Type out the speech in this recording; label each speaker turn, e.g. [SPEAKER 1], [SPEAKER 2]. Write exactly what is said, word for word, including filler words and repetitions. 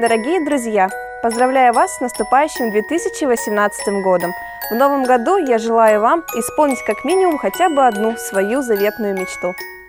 [SPEAKER 1] Дорогие друзья, поздравляю вас с наступающим две тысячи восемнадцатым годом. В новом году я желаю вам исполнить как минимум хотя бы одну свою заветную мечту.